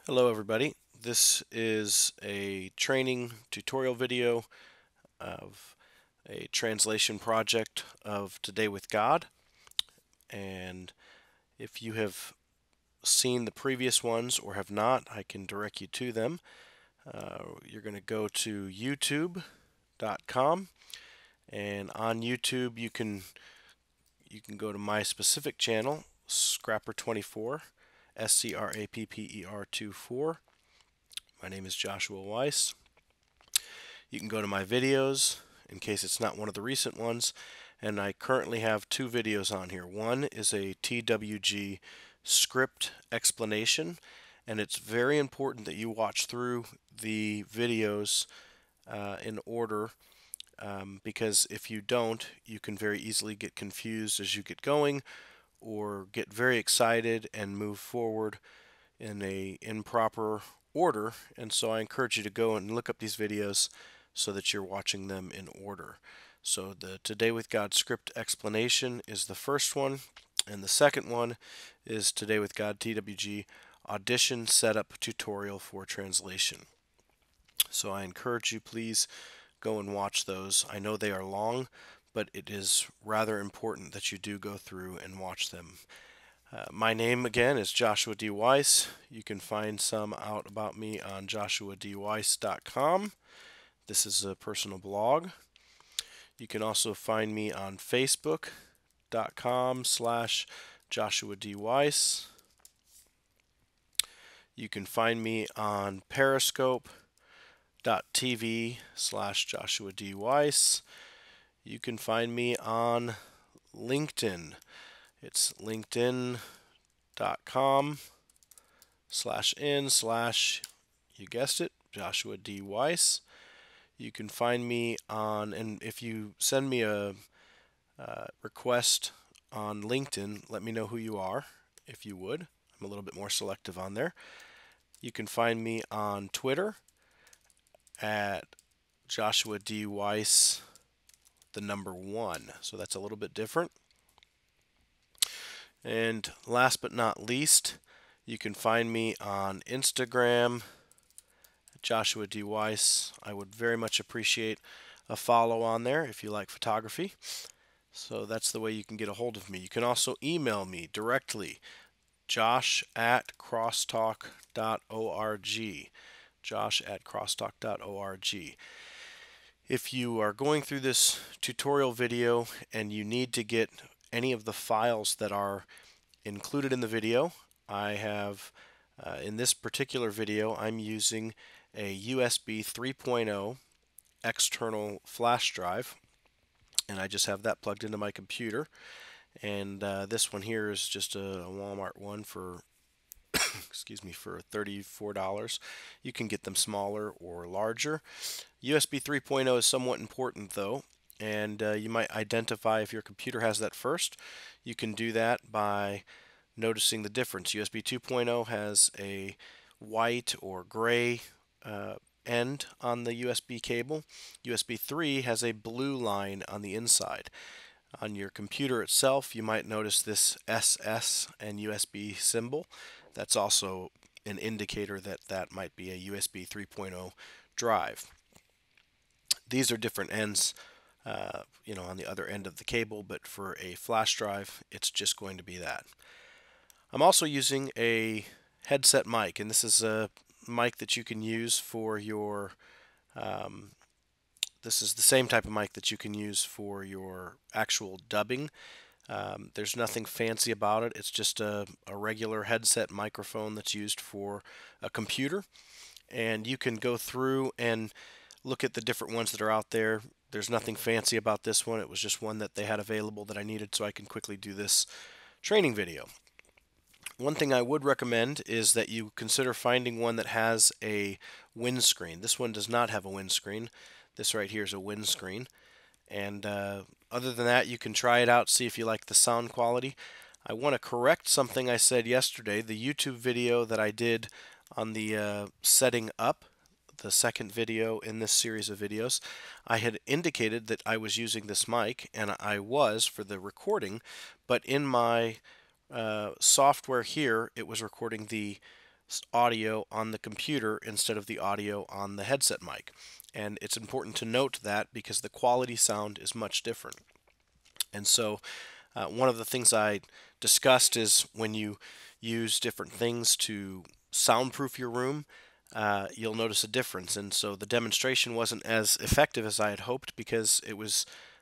Hello everybody. This is a training tutorial video of a translation project of Today with God. And if you have seen the previous ones or have not, I can direct you to them. You're going to go to youtube.com, and on YouTube you can go to my specific channel, Scrapper24, SCRAPPER24. My name is Joshua Weiss. You can go to my videos in case it's not one of the recent ones, and I currently have two videos on here. One is a TWG script explanation, and it's very important that you watch through the videos in order, because if you don't, you can very easily get confused as you get going or get very excited and move forward in a improper order. And so I encourage you to go and look up these videos so that you're watching them in order. So the Today with God script explanation is the first one, and the second one is Today with God TWG audition setup tutorial for translation. So I encourage you, please go and watch those. I know they are long, but it is rather important that you do go through and watch them. My name again is Joshua D. Weiss. You can find some out about me on joshuadweiss.com. This is a personal blog. You can also find me on facebook.com/Joshua D. Weiss. You can find me on periscope.tv/Joshua D. Weiss. You can find me on LinkedIn. It's linkedin.com/in/ you guessed it, Joshua D. Weiss. You can find me on, and if you send me a request on LinkedIn, let me know who you are, if you would. I'm a little bit more selective on there. You can find me on Twitter at Joshua D. Weiss, the number 1. So that's a little bit different. And last but not least, you can find me on Instagram, Joshua D. Weiss. I would very much appreciate a follow on there if you like photography. So that's the way you can get a hold of me. You can also email me directly, josh@crosstalk.org. josh@crosstalk.org. If you are going through this tutorial video and you need to get any of the files that are included in the video, I have, in this particular video, I'm using a USB 3.0 external flash drive, and I just have that plugged into my computer. And this one here is just a Walmart one for excuse me, for $34. You can get them smaller or larger. USB 3.0 is somewhat important though, and you might identify if your computer has that first. You can do that by noticing the difference. USB 2.0 has a white or gray end on the USB cable. USB 3 has a blue line on the inside. On your computer itself, you might notice this SS and USB symbol. That's also an indicator that that might be a USB 3.0 drive. These are different ends, on the other end of the cable, but for a flash drive, it's just going to be that. I'm also using a headset mic, and this is a mic that you can use for your this is the same type of mic that you can use for your actual dubbing. There's nothing fancy about it. It's just a regular headset microphone that's used for a computer. And you can go through and look at the different ones that are out there. There's nothing fancy about this one. It was just one that they had available that I needed so I can quickly do this training video. One thing I would recommend is that you consider finding one that has a windscreen. This one does not have a windscreen. This right here is a windscreen. And other than that, you can try it out, see if you like the sound quality. I want to correct something I said yesterday. The YouTube video that I did on the setting up, the second video in this series of videos, I had indicated that I was using this mic, and I was for the recording, but in my software here, it was recording the audio on the computer instead of the audio on the headset mic. And it's important to note that because the quality sound is much different. And so one of the things I discussed is when you use different things to soundproof your room, you'll notice a difference. And so the demonstration wasn't as effective as I had hoped because it was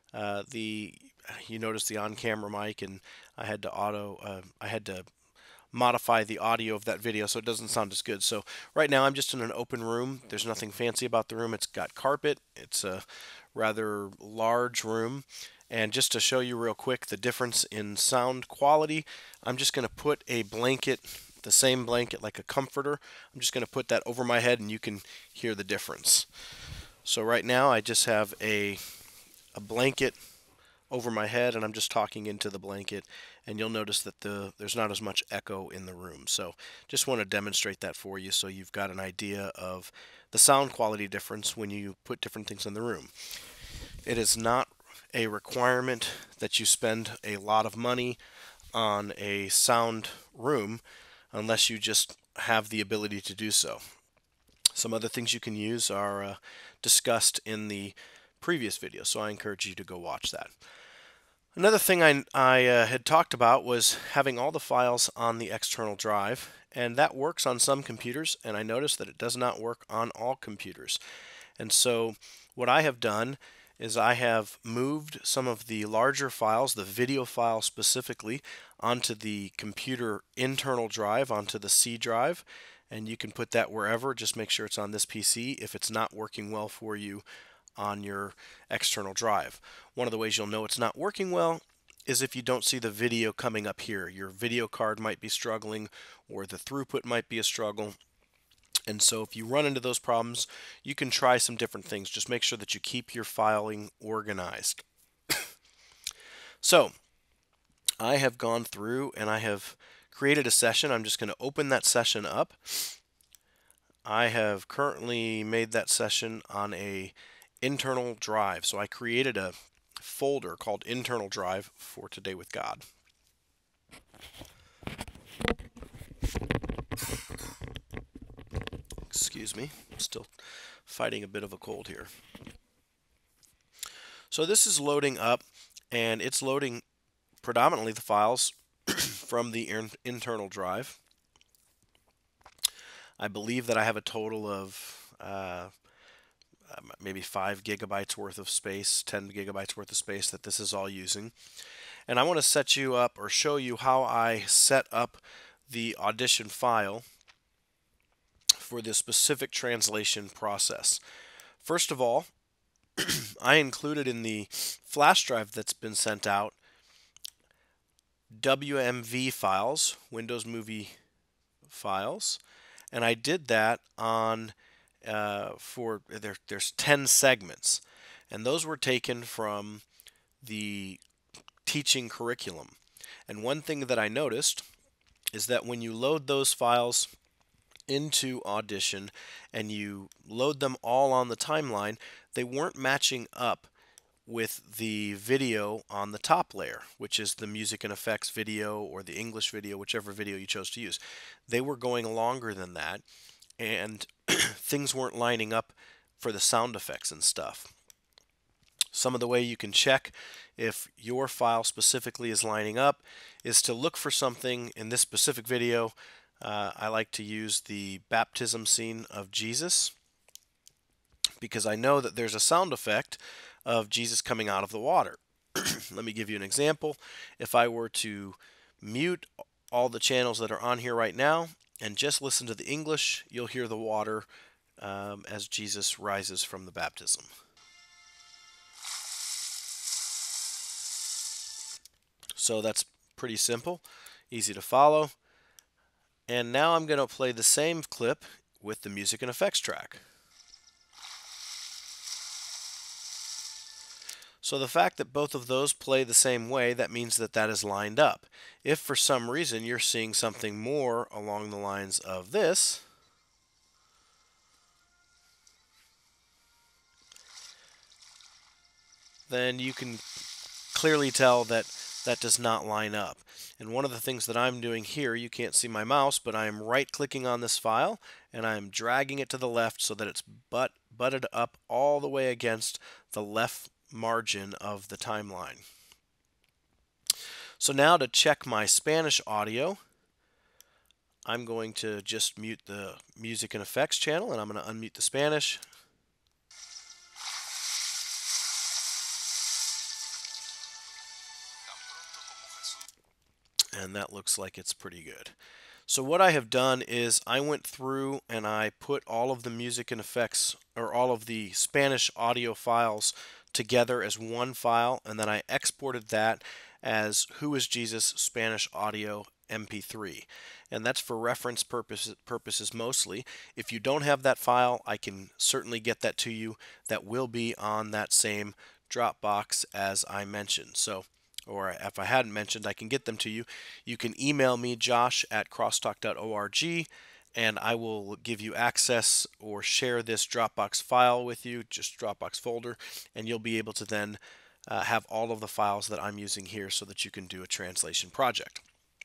you notice the on-camera mic, and I had to modify the audio of that video so it doesn't sound as good. So right now I'm just in an open room. There's nothing fancy about the room. It's got carpet. It's a rather large room. And just to show you real quick the difference in sound quality, I'm just going to put a blanket, the same blanket like a comforter. I'm just going to put that over my head and you can hear the difference. So right now I just have a blanket over my head and I'm just talking into the blanket, and you'll notice that there's not as much echo in the room. So just want to demonstrate that for you so you've got an idea of the sound quality difference when you put different things in the room. It is not a requirement that you spend a lot of money on a sound room unless you just have the ability to do so. Some other things you can use are discussed in the previous video, so I encourage you to go watch that. Another thing I had talked about was having all the files on the external drive, and that works on some computers, and I noticed that it does not work on all computers. And so what I have done is I have moved some of the larger files, the video file specifically, onto the computer internal drive, onto the C drive, and you can put that wherever. Just make sure it's on this PC if it's not working well for you on your external drive. One of the ways you'll know it's not working well is if you don't see the video coming up here. Your video card might be struggling, or the throughput might be a struggle. And so if you run into those problems, you can try some different things. Just make sure that you keep your filing organized. So I have gone through and I have created a session. I'm just going to open that session up. I have currently made that session on a internal drive. So I created a folder called internal drive for Today with God. Excuse me, I'm still fighting a bit of a cold here. So this is loading up, and it's loading predominantly the files from the internal drive. I believe that I have a total of maybe 5 gigabytes worth of space, 10 gigabytes worth of space that this is all using. And I want to set you up or show you how I set up the Audition file for this specific translation process. First of all, I included in the flash drive that's been sent out WMV files, Windows Movie files, and I did that on there's 10 segments, and those were taken from the teaching curriculum. And one thing that I noticed is that when you load those files into Audition and you load them all on the timeline, they weren't matching up with the video on the top layer, which is the music and effects video or the English video, whichever video you chose to use. They were going longer than that, and things weren't lining up for the sound effects and stuff. Some of the way you can check if your file specifically is lining up is to look for something in this specific video. I like to use the baptism scene of Jesus because I know that there's a sound effect of Jesus coming out of the water. Let me give you an example. If I were to mute all the channels that are on here right now and just listen to the English, you'll hear the water as Jesus rises from the baptism. So that's pretty simple, easy to follow. And now I'm going to play the same clip with the music and effects track. So the fact that both of those play the same way, that means that that is lined up. If for some reason you're seeing something more along the lines of this, then you can clearly tell that that does not line up. And one of the things that I'm doing here, you can't see my mouse, but I am right-clicking on this file and I'm dragging it to the left so that it's butted up all the way against the left margin of the timeline. So now to check my Spanish audio, I'm going to just mute the music and effects channel, and I'm going to unmute the Spanish. And that looks like it's pretty good. So what I have done is I went through and I put all of the music and effects, or all of the Spanish audio files together as one file, and then I exported that as Who is Jesus Spanish Audio MP3. And that's for reference purposes mostly. If you don't have that file, I can certainly get that to you. That will be on that same Dropbox as I mentioned. So, or if I hadn't mentioned, I can get them to you. You can email me, josh@crosstalk.org, and I will give you access or share this Dropbox file with you, just Dropbox folder, and you'll be able to then have all of the files that I'm using here so that you can do a translation project.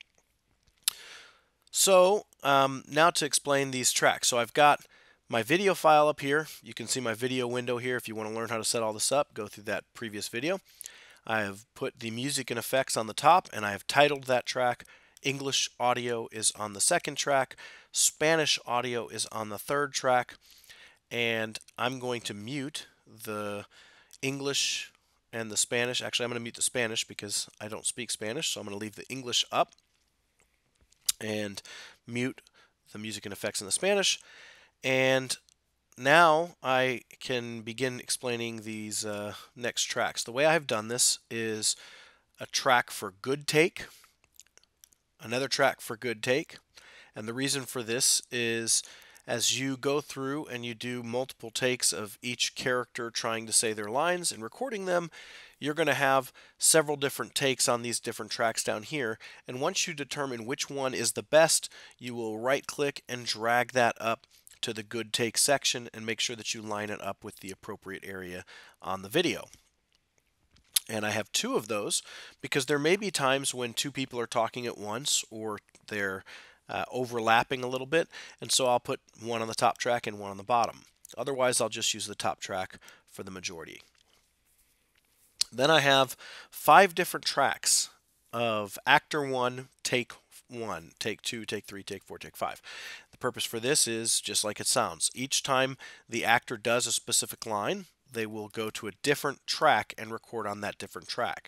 So now to explain these tracks. So I've got my video file up here. You can see my video window here. If you want to learn how to set all this up, go through that previous video. I have put the music and effects on the top, and I have titled that track. English audio is on the second track. Spanish audio is on the third track. And I'm going to mute the English and the Spanish. Actually, I'm going to mute the Spanish because I don't speak Spanish, so I'm going to leave the English up and mute the music and effects in the Spanish. And now I can begin explaining these next tracks. The way I've done this is a track for good take, another track for good take, and the reason for this is as you go through and you do multiple takes of each character trying to say their lines and recording them, you're going to have several different takes on these different tracks down here, and once you determine which one is the best, you will right click and drag that up to the good take section and make sure that you line it up with the appropriate area on the video. And I have two of those because there may be times when two people are talking at once or they're overlapping a little bit, and so I'll put one on the top track and one on the bottom. Otherwise, I'll just use the top track for the majority. Then I have 5 different tracks of actor 1, take 1, take 2, take 3, take 4, take 5. The purpose for this is just like it sounds. Each time the actor does a specific line, they will go to a different track and record on that different track.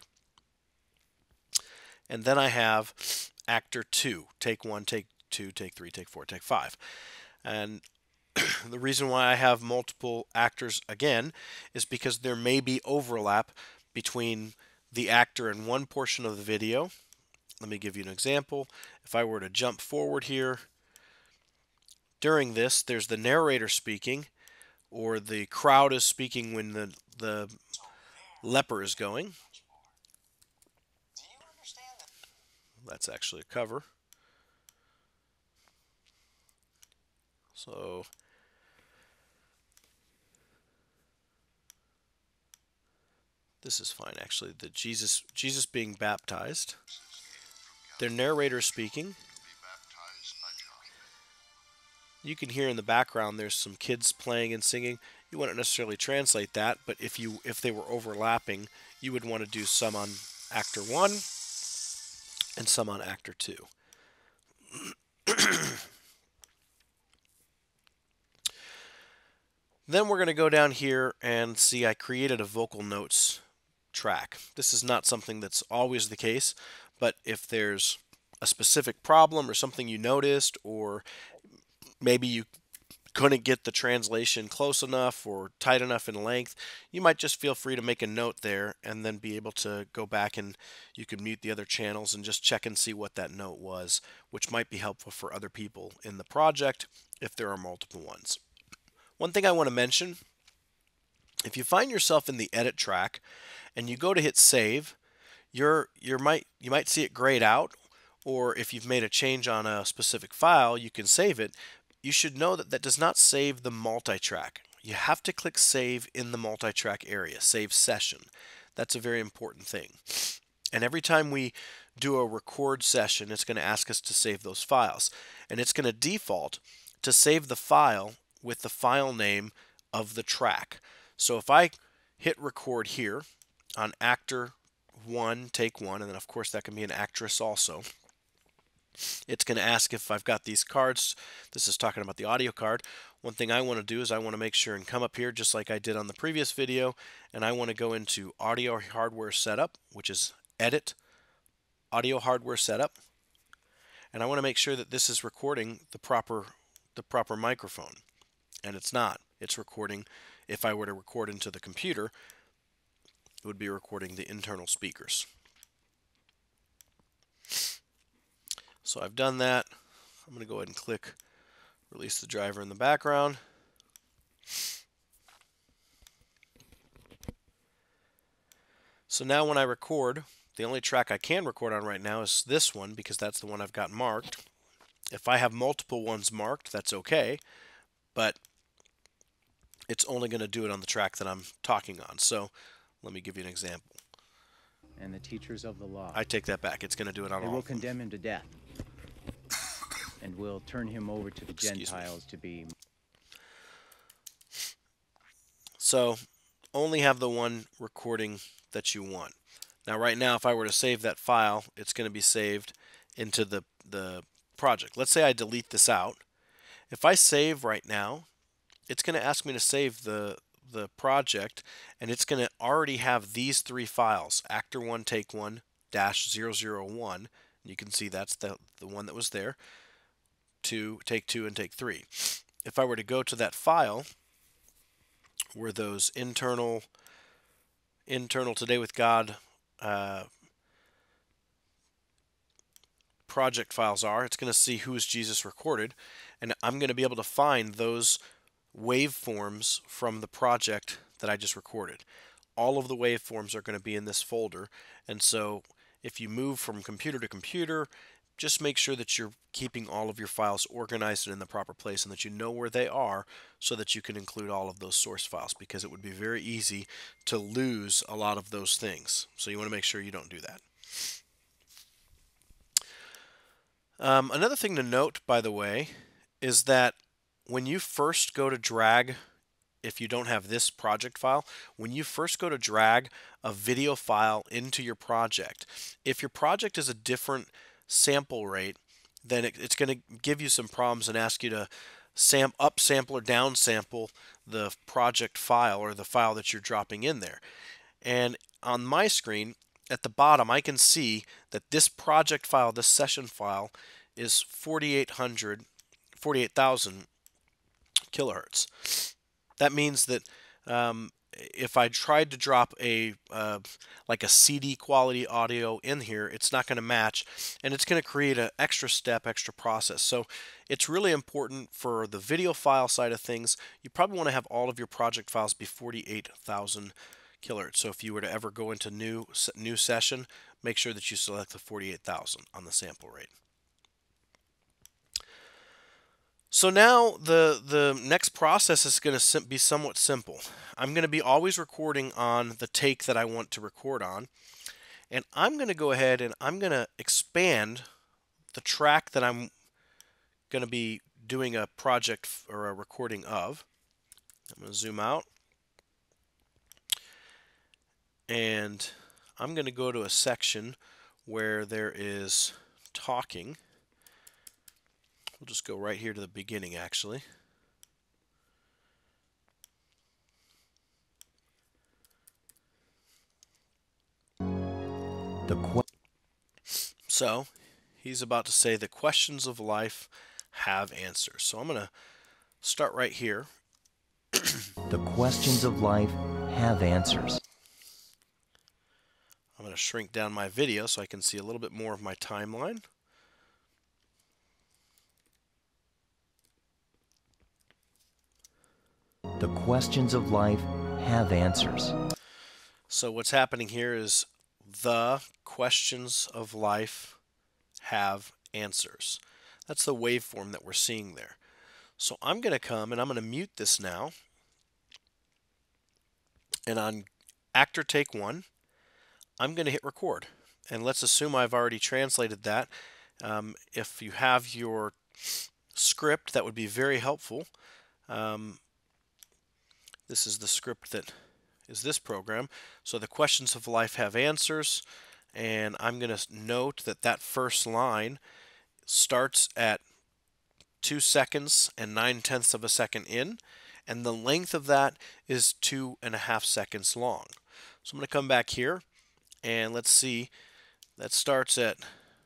And then I have actor 2, take 1, take 2, take 3, take 4, take 5. And the reason why I have multiple actors again is because there may be overlap between the actor in one portion of the video. Let me give you an example. If I were to jump forward here, during this, there's the narrator speaking, or the crowd is speaking when the leper is going. That's actually a cover. So this is fine actually. The Jesus being baptized. Their narrator speaking. You can hear in the background there's some kids playing and singing. You wouldn't necessarily translate that, but if they were overlapping, you would want to do some on actor 1 and some on actor 2. Then we're going to go down here and see I created a vocal notes track. This is not something that's always the case, but if there's a specific problem or something you noticed, or maybe you couldn't get the translation close enough or tight enough in length, you might just feel free to make a note there and then be able to go back and you can mute the other channels and just check and see what that note was, which might be helpful for other people in the project if there are multiple ones. One thing I want to mention, if you find yourself in the edit track and you go to hit save, you might see it grayed out, or if you've made a change on a specific file, you can save it. You should know that that does not save the multi-track. You have to click save in the multi-track area, save session. That's a very important thing. And every time we do a record session, it's going to ask us to save those files. And it's going to default to save the file with the file name of the track. So if I hit record here on actor 1, take 1, and then of course that can be an actress also, it's going to ask if I've got these cards. This is talking about the audio card. One thing I want to do is I want to make sure and come up here just like I did on the previous video, and I want to go into audio hardware setup, which is edit audio hardware setup, and I want to make sure that this is recording the proper microphone, and it's not. It's recording, if I were to record into the computer, it would be recording the internal speakers. So I've done that. I'm going to go ahead and click release the driver in the background. So now when I record, the only track I can record on right now is this one because that's the one I've got marked. If I have multiple ones marked, that's okay, but it's only going to do it on the track that I'm talking on. So let me give you an example. And the teachers of the law. I take that back. It's going to do it on all. They will condemn him to death and will turn him over to the Gentiles to be. So only have the one recording that you want. Now right now if I were to save that file, it's going to be saved into the project. Let's say I delete this out. If I save right now, it's going to ask me to save the project, and it's going to already have these three files, actor 1 take 1 -001. You can see that's the one that was there. Take 2 and take 3. If I were to go to that file where those internal Today with God project files are, it's going to see Who is Jesus recorded, and I'm going to be able to find those waveforms from the project that I just recorded. All of the waveforms are going to be in this folder, and so if you move from computer to computer, just make sure that you're keeping all of your files organized and in the proper place and that you know where they are so that you can include all of those source files, because it would be very easy to lose a lot of those things. So you want to make sure you don't do that. Another thing to note, by the way, is that when you first go to drag, if you don't have this project file, when you first go to drag a video file into your project, if your project is a different sample rate, then it's going to give you some problems and ask you to up sample or down sample the project file or the file that you're dropping in there. And on my screen at the bottom, I can see that this project file, this session file, is 48,000 kilohertz. That means that if I tried to drop like a CD quality audio in here, it's not going to match, and it's going to create an extra step, extra process. So it's really important for the video file side of things. You probably want to have all of your project files be 48,000 kilohertz. So if you were to ever go into new session, make sure that you select the 48,000 on the sample rate. So now the next process is going to be somewhat simple. I'm going to be always recording on the take that I want to record on, and I'm going to go ahead and I'm going to expand the track that I'm going to be doing a project or a recording of. I'm going to zoom out, and I'm going to go to a section where there is talking. We'll just go right here to the beginning, actually. So he's about to say the questions of life have answers. So I'm going to start right here. The questions of life have answers. I'm going to shrink down my video so I can see a little bit more of my timeline. The questions of life have answers. So what's happening here is the questions of life have answers. That's the waveform that we're seeing there. So I'm going to come and I'm going to mute this now. And on actor take 1, I'm going to hit record. and let's assume I've already translated that. If you have your script, that would be very helpful. This is the script that is this program. So the questions of life have answers, and I'm going to note that that first line starts at 2 seconds and 9/10 of a second in, and the length of that is 2.5 seconds long. So I'm going to come back here, and let's see, that starts at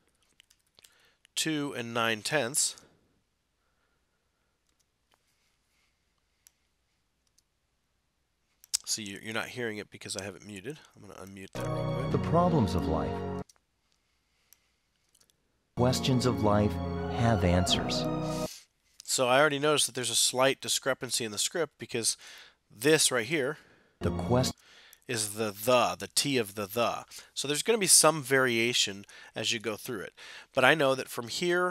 2 and 9/10. See, you're not hearing it because I have it muted. I'm going to unmute that real quick. The problems of life. Questions of life have answers. So I already noticed that there's a slight discrepancy in the script because this right here The quest is the T of the. So there's going to be some variation as you go through it. But I know that from here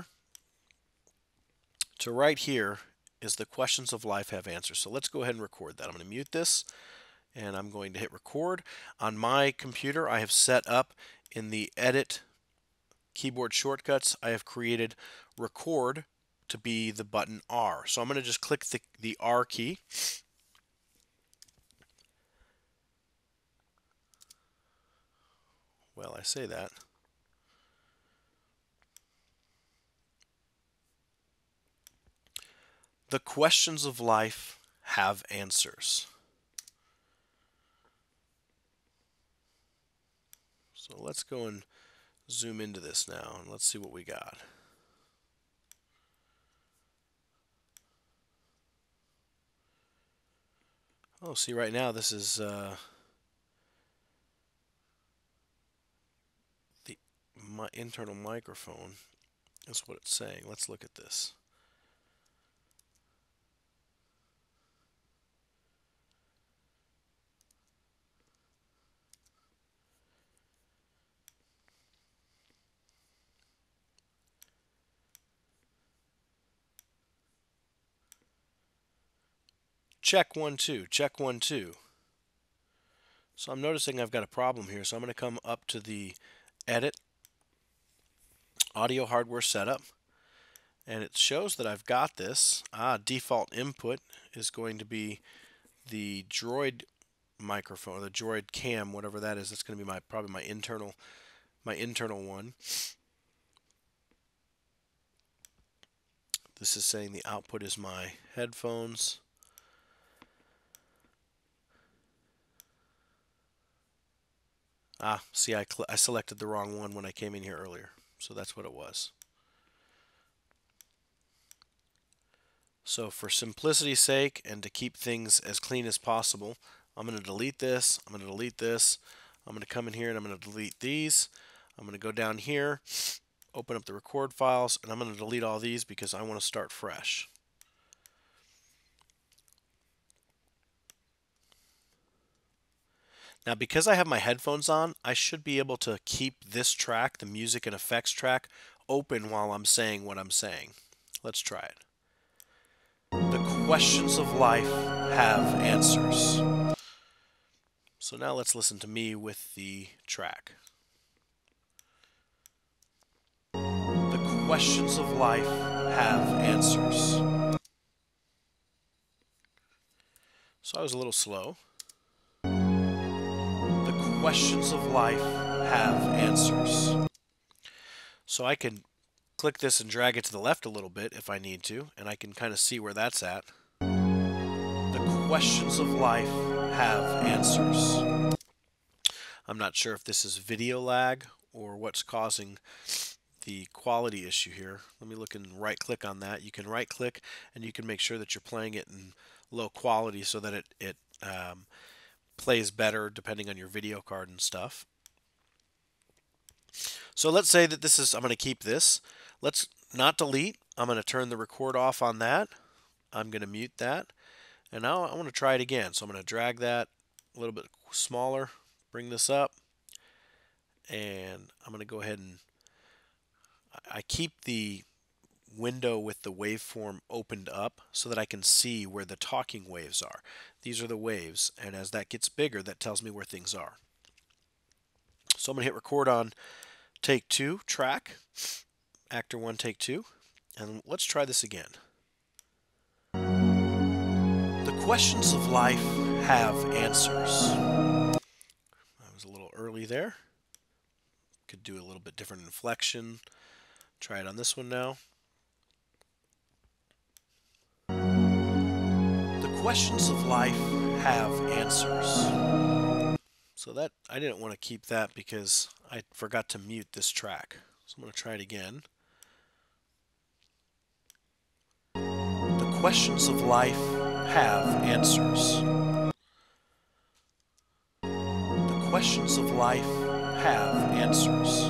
to right here is the questions of life have answers. So let's go ahead and record that. I'm going to mute this, and I'm going to hit record. On my computer, I have set up in the edit keyboard shortcuts, I have created record to be the button R. So I'm going to just click the R key. Well, I say that. The questions of life have answers. So let's go and zoom into this now, and let's see what we got. Oh, see, right now this is my internal microphone is what it's saying. Let's look at this. Check 1 2, check 1 2. So I'm noticing I've got a problem here, so I'm going to come up to the edit audio hardware setup, and it shows that I've got this. Default input is going to be the Droid microphone, or the Droid cam, whatever that is. That's going to be probably my internal one. This is saying the output is my headphones. See, I selected the wrong one when I came in here earlier, so that's what it was. So for simplicity's sake and to keep things as clean as possible, I'm going to delete this, I'm going to delete this, I'm going to come in here and I'm going to delete these. I'm going to go down here, open up the record files, and I'm going to delete all these because I want to start fresh. Now, because I have my headphones on, I should be able to keep this track, the music and effects track, open while I'm saying what I'm saying. Let's try it. The questions of life have answers. So now let's listen to me with the track. The questions of life have answers. So I was a little slow. The questions of life have answers. So I can click this and drag it to the left a little bit if I need to, and I can kind of see where that's at. The questions of life have answers. I'm not sure if this is video lag or what's causing the quality issue here. Let me look and right click on that. You can right click and you can make sure that you're playing it in low quality so that it plays better depending on your video card and stuff. So let's say that this is, I'm going to keep this. Let's not delete. I'm going to turn the record off on that. I'm going to mute that. And now I want to try it again. So I'm going to drag that a little bit smaller, bring this up, and I'm going to go ahead and I keep the window with the waveform opened up so that I can see where the talking waves are. These are the waves, and as that gets bigger, that tells me where things are. So I'm going to hit record on take 2 track, actor 1, take 2, and let's try this again. The questions of life have answers. I was a little early there. Could do a little bit different inflection. Try it on this one now. The questions of life have answers. So that, I didn't want to keep that because I forgot to mute this track. So I'm going to try it again. The questions of life have answers. The questions of life have answers.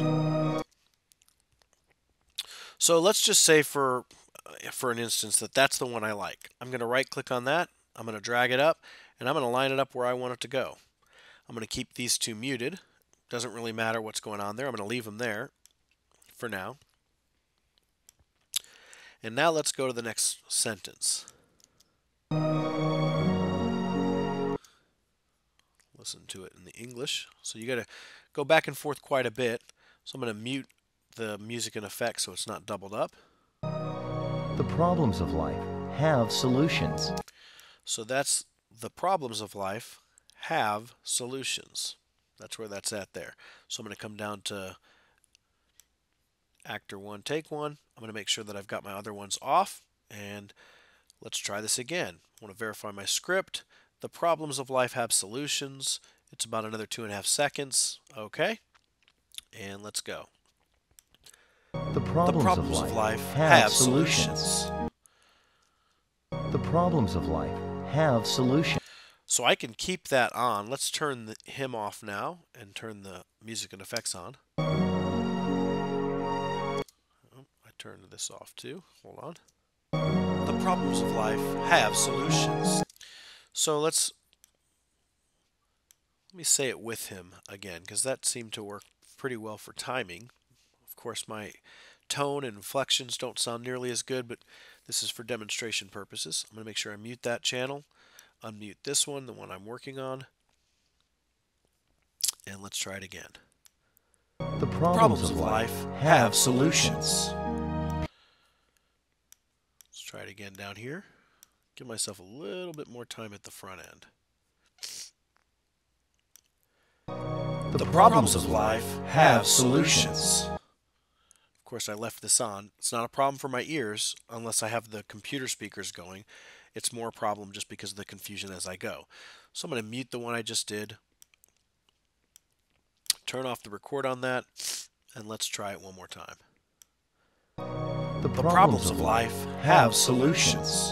So let's just say for an instance that that's the one I like. I'm going to right click on that. I'm going to drag it up and I'm going to line it up where I want it to go. I'm going to keep these two muted. Doesn't really matter what's going on there. I'm going to leave them there for now. And now let's go to the next sentence. Listen to it in the English. So you got to go back and forth quite a bit. So I'm going to mute the music and effects so it's not doubled up. The problems of life have solutions. So that's the problems of life have solutions. That's where that's at there. So I'm going to come down to actor 1, take 1. I'm going to make sure that I've got my other ones off, and let's try this again. I want to verify my script. The problems of life have solutions. It's about another 2.5 seconds. Okay, and let's go. The problems of life have solutions. The problems of life have solutions. So I can keep that on. Let's turn him off now and turn the music and effects on. Oh, I turned this off too. Hold on. The problems of life have solutions. So let me say it with him again, because that seemed to work pretty well for timing. Of course, my tone and inflections don't sound nearly as good, but this is for demonstration purposes. I'm going to make sure I mute that channel. Unmute this one, the one I'm working on, and let's try it again. The problems of life have solutions. Let's try it again down here. Give myself a little bit more time at the front end. The problems of life have solutions. Of course, I left this on. It's not a problem for my ears unless I have the computer speakers going. It's more a problem just because of the confusion as I go. So I'm going to mute the one I just did, turn off the record on that, and let's try it one more time. The problems of life have solutions.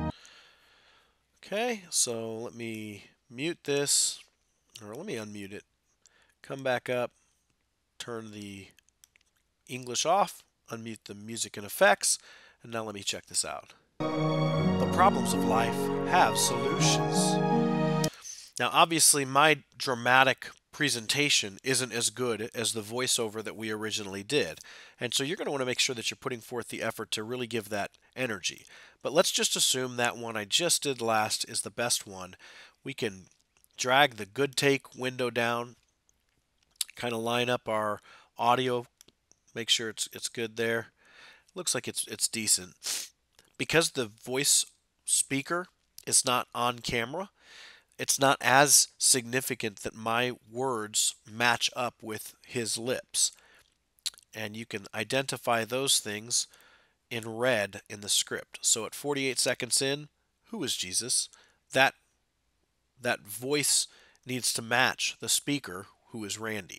Okay, so let me mute this, or let me unmute it, come back up, turn the English off, unmute the music and effects, and now let me check this out. The problems of life have solutions. Now, obviously, my dramatic presentation isn't as good as the voiceover that we originally did. And so you're going to want to make sure that you're putting forth the effort to really give that energy. But let's just assume that one I just did last is the best one. We can drag the good take window down, kind of line up our audio, make sure it's good there. Looks like it's decent. Because the voice speaker is not on camera, it's not as significant that my words match up with his lips. And you can identify those things in red in the script. So at 48 seconds in, who is Jesus? That voice needs to match the speaker, who is Randy.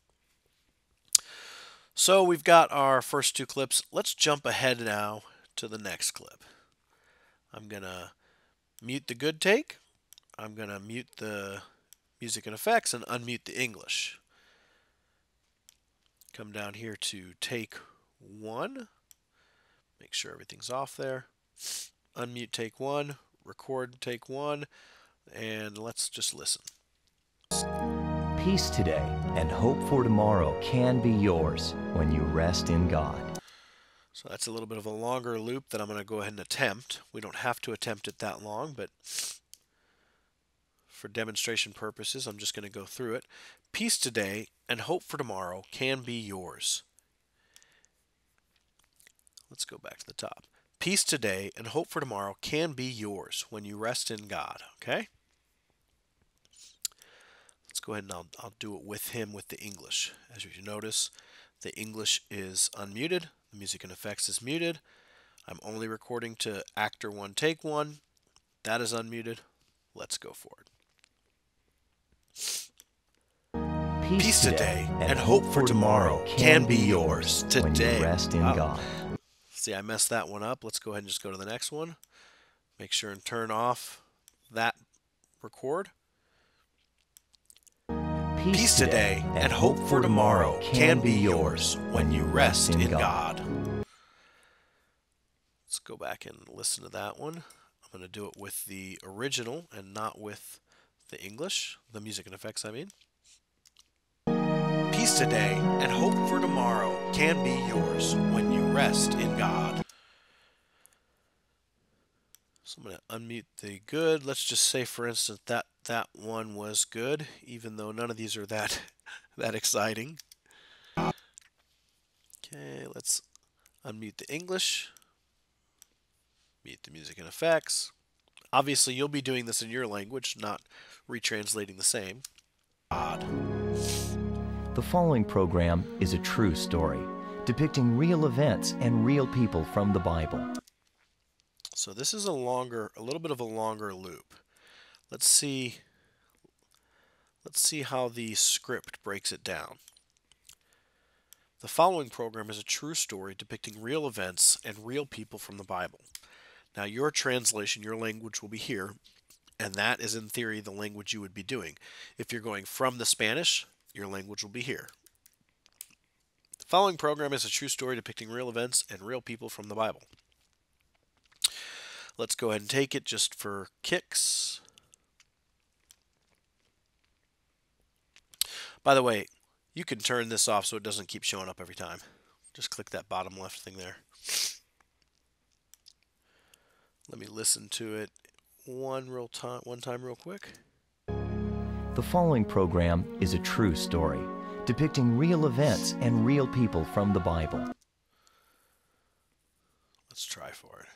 So we've got our first two clips. Let's jump ahead now to the next clip. I'm going to mute the good take. I'm going to mute the music and effects and unmute the English. Come down here to take 1. Make sure everything's off there. Unmute take 1, record take 1, and let's just listen. Peace today and hope for tomorrow can be yours when you rest in God. So that's a little bit of a longer loop that I'm going to go ahead and attempt. We don't have to attempt it that long, but for demonstration purposes, I'm just going to go through it. Peace today and hope for tomorrow can be yours. Let's go back to the top. Peace today and hope for tomorrow can be yours when you rest in God. Okay? Let's go ahead and I'll do it with him with the English. As you notice, the English is unmuted. The music and effects is muted. I'm only recording to actor 1, take 1. That is unmuted. Let's go for it. Peace today and hope for tomorrow can be yours today. When you rest in God. See, I messed that one up. Let's go ahead and just go to the next one. Make sure and turn off that record. Peace today and hope for tomorrow can be yours when you rest in God. Let's go back and listen to that one. I'm going to do it with the original and not with the English, the music and effects, I mean. Peace today and hope for tomorrow can be yours when you rest in God. So I'm going to unmute the good. Let's just say, for instance, that one was good, even though none of these are that exciting. Okay, let's unmute the English. Mute the music and effects. Obviously, you'll be doing this in your language, not retranslating the same. God. The following program is a true story, depicting real events and real people from the Bible. So this is a little bit of a longer loop. Let's see how the script breaks it down. The following program is a true story depicting real events and real people from the Bible. Now your translation, your language will be here, and that is in theory the language you would be doing. If you're going from the Spanish, your language will be here. The following program is a true story depicting real events and real people from the Bible. Let's go ahead and take it just for kicks. By the way, you can turn this off so it doesn't keep showing up every time. Just click that bottom left thing there. Let me listen to it one time real quick. The following program is a true story, depicting real events and real people from the Bible. Let's try for it.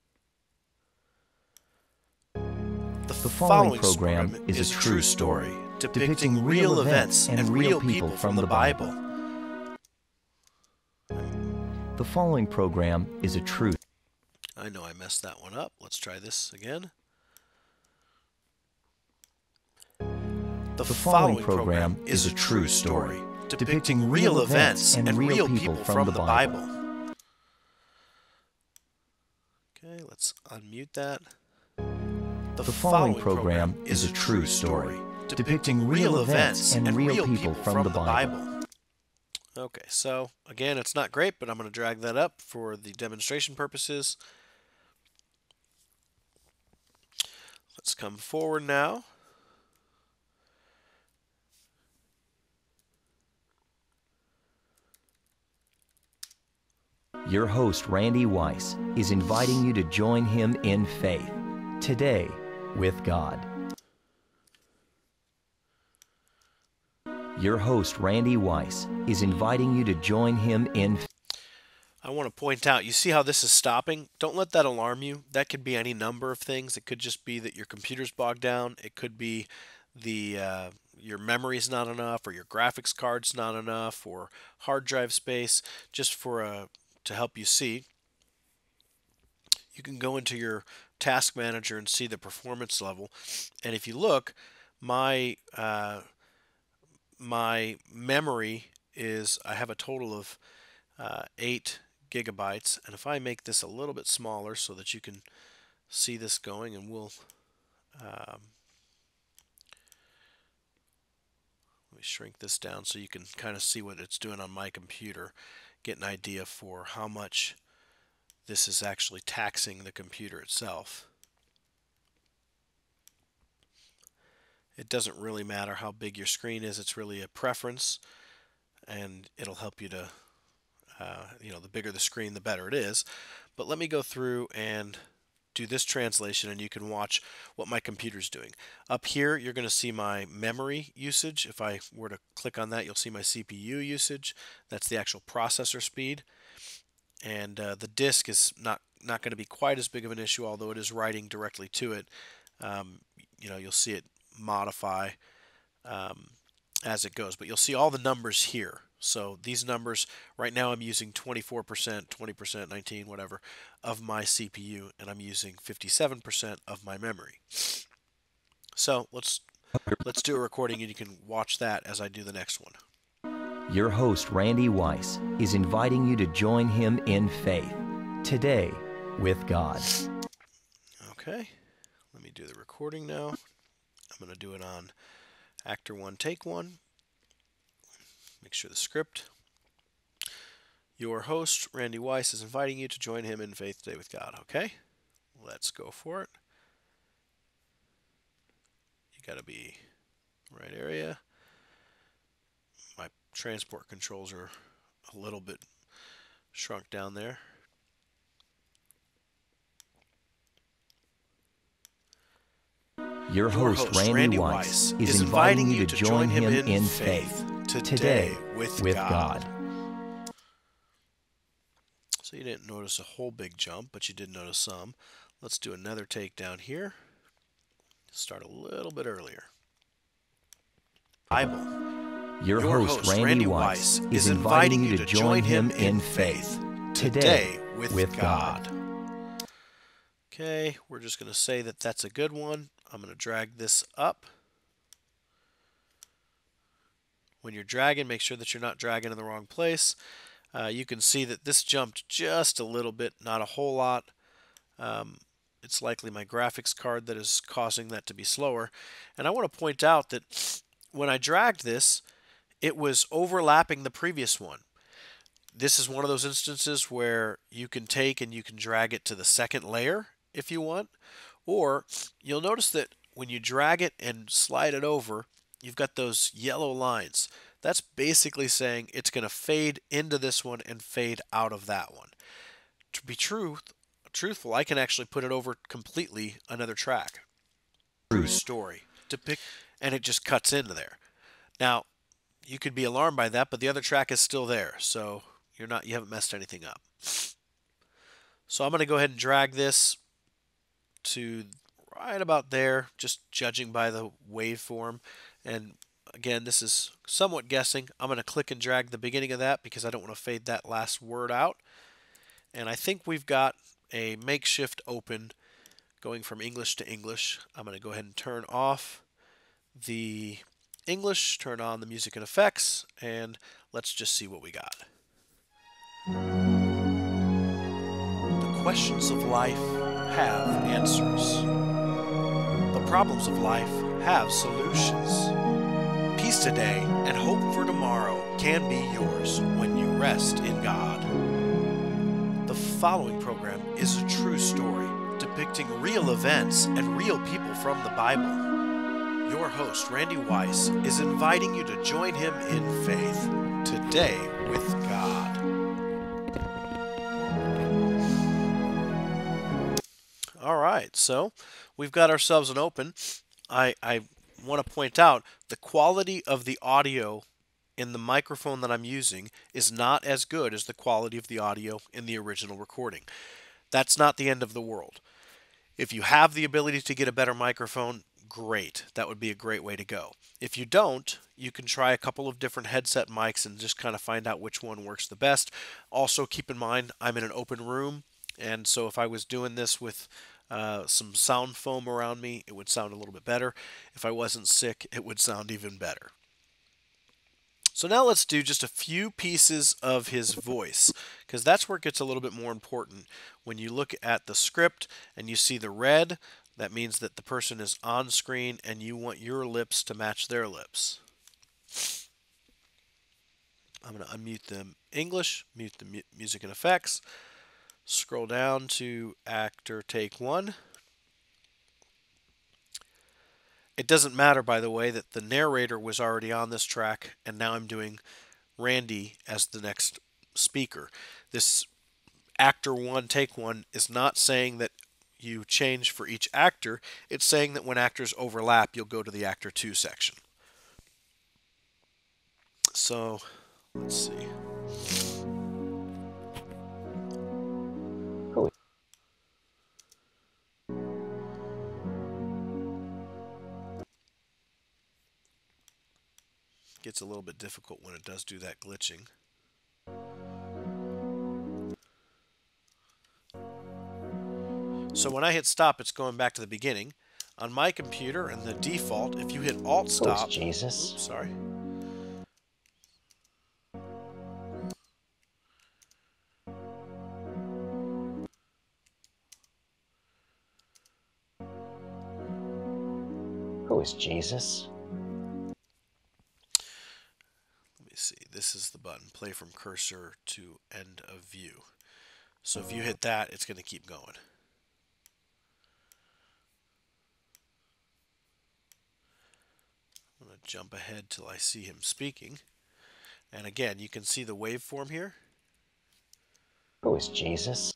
The following program is a true story, depicting real events and real people from the Bible. The following program is a true... I know I messed that one up. Let's try this again. The following program is a true story, depicting real events and real people from the Bible. Okay, let's unmute that. The following program is a true story, depicting real events and real people from the Bible. Okay, so again, it's not great, but I'm going to drag that up for the demonstration purposes. Let's come forward now. Your host, Randy Weiss, is inviting you to join him in faith today with God. Your host, Randy Weiss, is inviting you to join him in faith. I want to point out, you see how this is stopping? Don't let that alarm you. That could be any number of things. It could just be that your computer's bogged down. It could be your memory's not enough, or your graphics card's not enough, or hard drive space. Just for to help you see, you can go into your task manager and see the performance level. And if you look, my memory is, I have a total of 8 gigabytes, and if I make this a little bit smaller so that you can see this going, and we'll let me shrink this down so you can kind of see what it's doing on my computer, get an idea for how much this is actually taxing the computer itself. It doesn't really matter how big your screen is. It's really a preference, and it'll help you to the bigger the screen, the better it is. But let me go through and do this translation and you can watch what my computer's doing. Up here, you're going to see my memory usage. If I were to click on that, you'll see my CPU usage. That's the actual processor speed. And the disk is not going to be quite as big of an issue, although it is writing directly to it. You'll see it modify as it goes, but you'll see all the numbers here. So these numbers, right now I'm using 24%, 20%, 19, whatever, of my CPU, and I'm using 57% of my memory. So let's do a recording, and you can watch that as I do the next one. Your host, Randy Weiss, is inviting you to join him in faith today with God. Okay, let me do the recording now. I'm going to do it on Actor 1, Take 1. Make sure the script. Your host, Randy Weiss, is inviting you to join him in faith today with God. Okay, let's go for it. You got to be right area. My transport controls are a little bit shrunk down there. Your host, Randy Weiss, is inviting you to join him in faith today with God. So you didn't notice a whole big jump, but you did notice some. Let's do another take down here. Start a little bit earlier. Bible. Your host, Randy Weiss, is inviting you to join him in faith today with God. Okay, we're just going to say that that's a good one. I'm going to drag this up. When you're dragging, make sure that you're not dragging in the wrong place. You can see that this jumped just a little bit, not a whole lot. It's likely my graphics card that is causing that to be slower. And I want to point out that when I dragged this, it was overlapping the previous one. This is one of those instances where you can take and you can drag it to the second layer if you want. Or you'll notice that when you drag it and slide it over, you've got those yellow lines. That's basically saying it's going to fade into this one and fade out of that one. To be truthful, I can actually put it over completely another track. True story. And it just cuts into there. Now, you could be alarmed by that, but the other track is still there, so you haven't messed anything up. So I'm going to go ahead and drag this to right about there, just judging by the waveform. And again, this is somewhat guessing. I'm going to click and drag the beginning of that because I don't want to fade that last word out. And I think we've got a makeshift open going from English to English. I'm going to go ahead and turn off the English, turn on the music and effects, and let's just see what we got. The questions of life have answers. The problems of life have solutions. Peace today and hope for tomorrow can be yours when you rest in God. The following program is a true story depicting real events and real people from the Bible. Your host, Randy Weiss, is inviting you to join him in faith today with God. All right, so we've got ourselves an open. I want to point out the quality of the audio in the microphone that I'm using is not as good as the quality of the audio in the original recording. That's not the end of the world. If you have the ability to get a better microphone, great. That would be a great way to go. If you don't, you can try a couple of different headset mics and just kind of find out which one works the best. Also, keep in mind, I'm in an open room, and so if I was doing this with some sound foam around me, it would sound a little bit better. If I wasn't sick, it would sound even better. So now let's do just a few pieces of his voice, because that's where it gets a little bit more important. When you look at the script and you see the red, that means that the person is on screen and you want your lips to match their lips. I'm going to unmute the English, mute the music and effects, scroll down to actor take 1. It doesn't matter, by the way, that the narrator was already on this track, and now I'm doing Randy as the next speaker. This actor 1, take 1 is not saying that you change for each actor, it's saying that when actors overlap, you'll go to the Actor 2 section. So, let's see. Gets a little bit difficult when it does do that glitching. So when I hit stop, it's going back to the beginning. On my computer and the default, if you hit Alt Stop, Jesus. Oops, sorry. Who is Jesus? Let me see. This is the button, play from cursor to end of view. So if you hit that, it's going to keep going. I'm going to jump ahead till I see him speaking. And again, you can see the waveform here. Who is Jesus?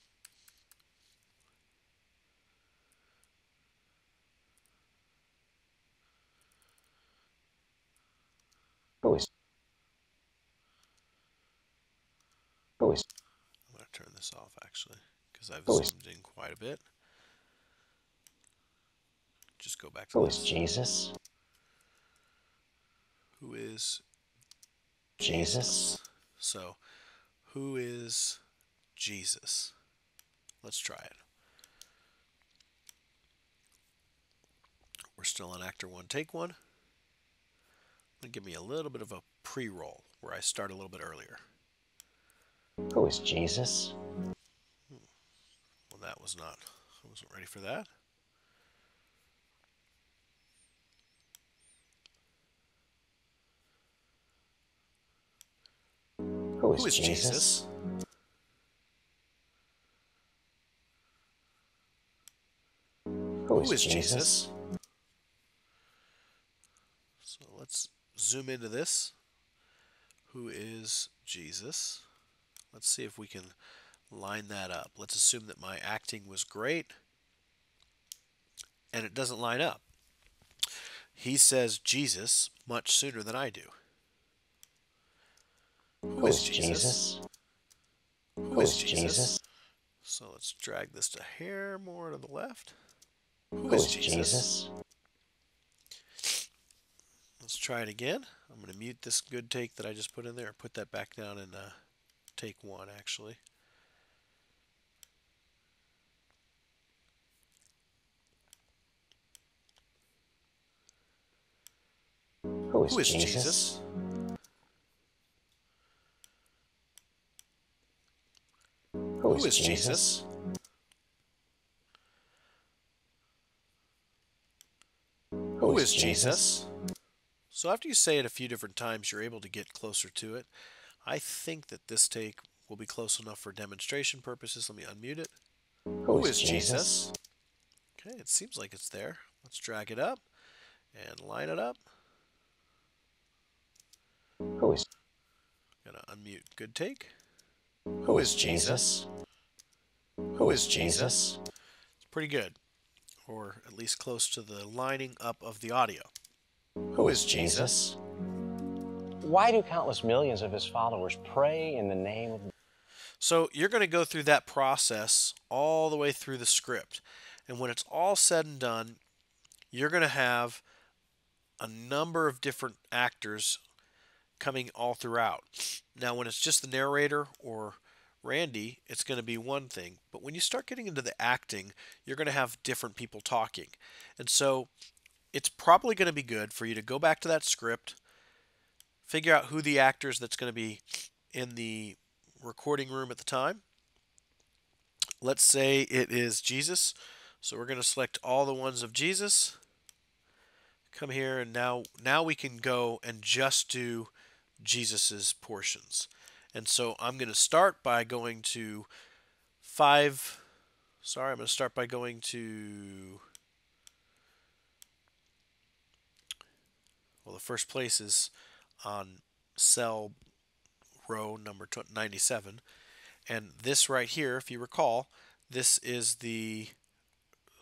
Who is? I'm going to turn this off actually, because I've zoomed in quite a bit. Just go back to Who this. is Jesus? Who is Jesus? So, who is Jesus? Let's try it. We're still on Actor 1, Take 1. Give me a little bit of a pre-roll where I start a little bit earlier. Who is Jesus? Well, that was not, I wasn't ready for that. Who is Jesus? Who is Jesus? So let's zoom into this. Who is Jesus? Let's see if we can line that up. Let's assume that my acting was great, and it doesn't line up. He says Jesus much sooner than I do. Who is Jesus? Who is Jesus? So let's drag this a hair more to the left. Who is Jesus? Let's try it again. I'm going to mute this good take that I just put in there. Put that back down in take 1, actually. Who is Jesus? Who is Jesus? Who is Jesus? So after you say it a few different times, you're able to get closer to it. I think that this take will be close enough for demonstration purposes. Let me unmute it. Who is Jesus? Okay, it seems like it's there. Let's drag it up and line it up. Who is? Gonna unmute good take. Who is Jesus? Who is Jesus? It's pretty good, or at least close to the lining up of the audio. Who is Jesus? Why do countless millions of his followers pray in the name of... So you're going to go through that process all the way through the script. And when it's all said and done, you're going to have a number of different actors coming all throughout. Now, when it's just the narrator or Randy, it's going to be one thing. But when you start getting into the acting, you're going to have different people talking. And so it's probably going to be good for you to go back to that script, figure out who the actors that's going to be in the recording room at the time. Let's say it is Jesus. So we're going to select all the ones of Jesus. Come here, and now we can go and just do Jesus's portions. And so I'm going to start by going to I'm going to start by going to, well, the first place is on cell row number 97. And this right here, if you recall, this is the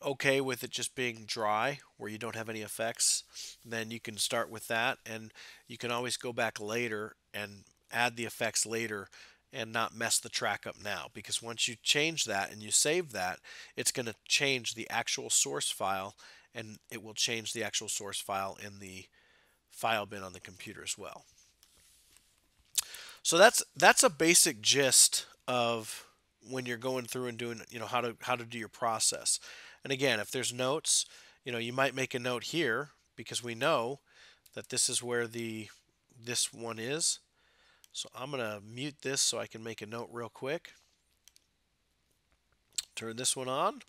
okay with it just being dry, where you don't have any effects, then you can start with that, and you can always go back later and add the effects later and not mess the track up now, because once you change that and you save that, it's going to change the actual source file, and it will change the actual source file in the file bin on the computer as well. So that's a basic gist of when you're going through and doing, how to do your process. And again, if there's notes, you might make a note here, because we know that this is where this one is. So I'm going to mute this so I can make a note real quick. Turn this one on.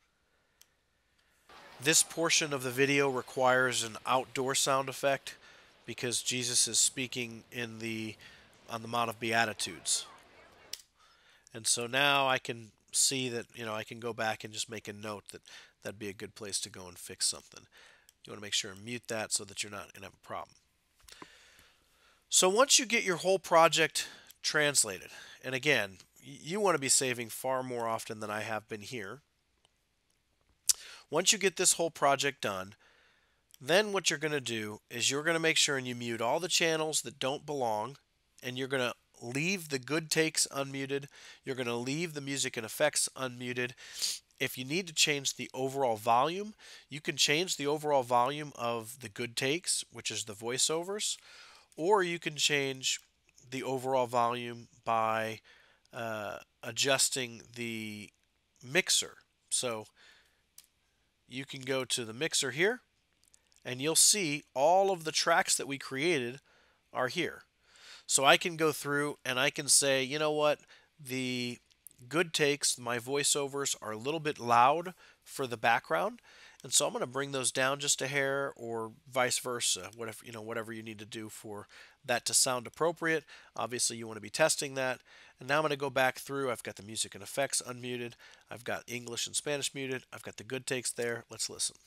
This portion of the video requires an outdoor sound effect because Jesus is speaking on the Mount of Beatitudes. And so now I can see that, I can go back and just make a note that'd be a good place to go and fix something. You want to make sure and mute that so that you're not going to have a problem. So once you get your whole project translated, and again, you want to be saving far more often than I have been here. Once you get this whole project done, then what you're going to do is you're going to make sure and you mute all the channels that don't belong, and you're going to leave the good takes unmuted. You're going to leave the music and effects unmuted. If you need to change the overall volume, you can change the overall volume of the good takes, which is the voiceovers, or you can change the overall volume by adjusting the mixer. So you can go to the mixer here, and you'll see all of the tracks that we created are here. So I can go through and I can say, you know what, the good takes, my voiceovers are a little bit loud for the background, and so I'm going to bring those down just a hair, or vice versa, whatever you need to do for that to sound appropriate. Obviously you want to be testing that. And now I'm going to go back through. I've got the music and effects unmuted. I've got English and Spanish muted. I've got the good takes there. Let's listen.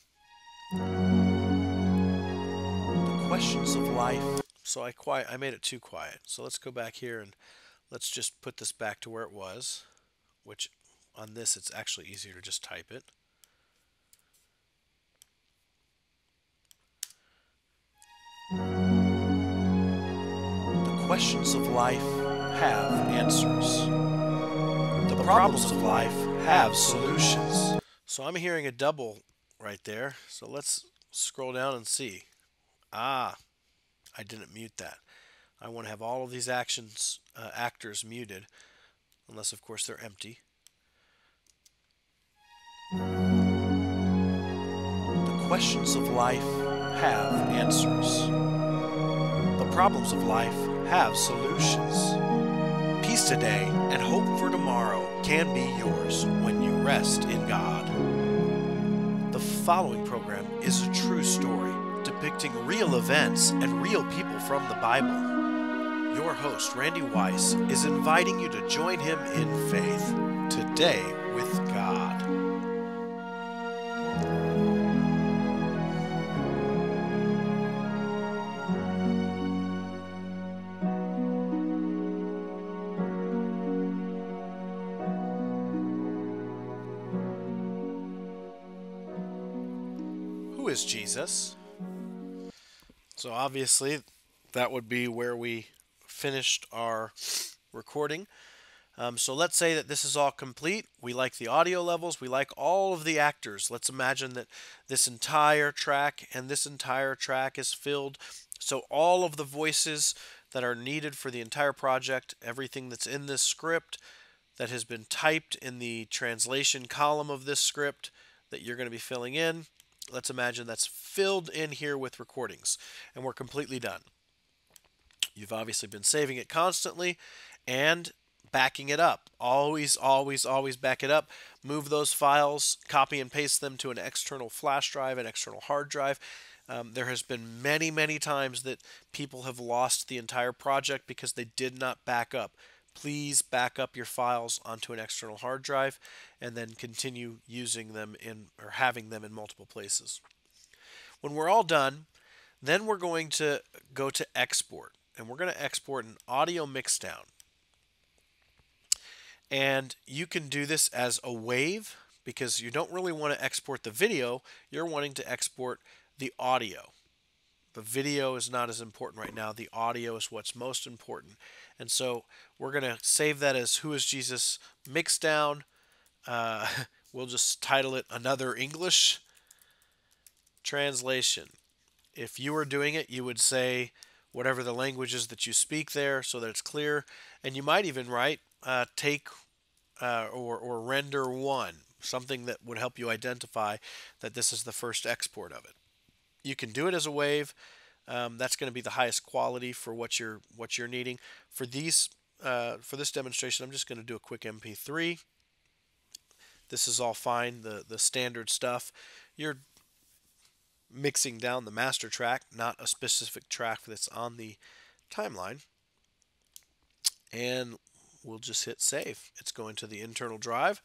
The questions of life. So I made it too quiet. So let's go back here and let's just put this back to where it was, which on this it's actually easier to just type it. The questions of life have answers. The problems of life have solutions. So I'm hearing a double right there. So let's scroll down and see. I didn't mute that. I want to have all of these actors muted, unless of course they're empty. The questions of life have answers. The problems of life have solutions. Peace today and hope for tomorrow can be yours when you rest in God. The following program is a true story depicting real events and real people from the Bible. Your host, Randy Weiss, is inviting you to join him in faith today with God. Who is Jesus? So obviously that would be where we finished our recording. So let's say that this is all complete. We like the audio levels. We like all of the actors. Let's imagine that this entire track and this entire track is filled. So all of the voices that are needed for the entire project, everything that's in this script that has been typed in the translation column of this script that you're going to be filling in, let's imagine that's filled in here with recordings, and we're completely done. You've obviously been saving it constantly and backing it up. Always, always, always back it up. Move those files, copy and paste them to an external flash drive, an external hard drive. There has been many, many times that people have lost the entire project because they did not back up. Please back up your files onto an external hard drive and then continue using them or having them in multiple places. When we're all done, then we're going to go to export, and we're going to export an audio mixdown. And you can do this as a wave, because you don't really want to export the video. You're wanting to export the audio. The video is not as important right now. The audio is what's most important. And so we're going to save that as Who is Jesus Mixdown. We'll just title it Another English Translation. If you were doing it, you would say whatever the language is that you speak there so that it's clear. And you might even write take or render one, something that would help you identify that this is the first export of it. You can do it as a wave. That's going to be the highest quality for what you're needing. For this demonstration, I'm just going to do a quick MP3. This is all fine, the standard stuff. You're mixing down the master track, not a specific track that's on the timeline. And we'll just hit save. It's going to the internal drive.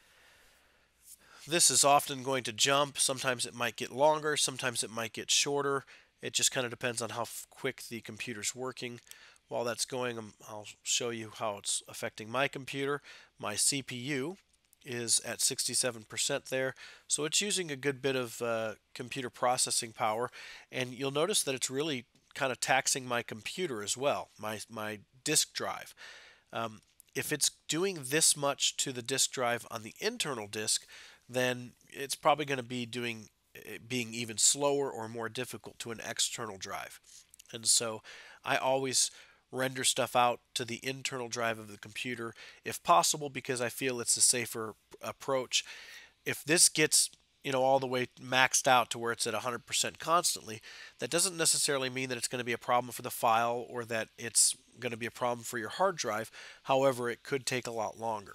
This is often going to jump. Sometimes it might get longer. Sometimes it might get shorter. It just kind of depends on how quick the computer's working. While that's going, I'll show you how it's affecting my computer. My CPU is at 67% there, so it's using a good bit of computer processing power, and you'll notice that it's really kind of taxing my computer as well, my disk drive. If it's doing this much to the disk drive on the internal disk, then it's probably going to be being even slower or more difficult to an external drive. And so I always render stuff out to the internal drive of the computer if possible, because I feel it's a safer approach. If this gets all the way maxed out to where it's at 100% constantly, that doesn't necessarily mean that it's going to be a problem for the file or that it's going to be a problem for your hard drive. However, it could take a lot longer.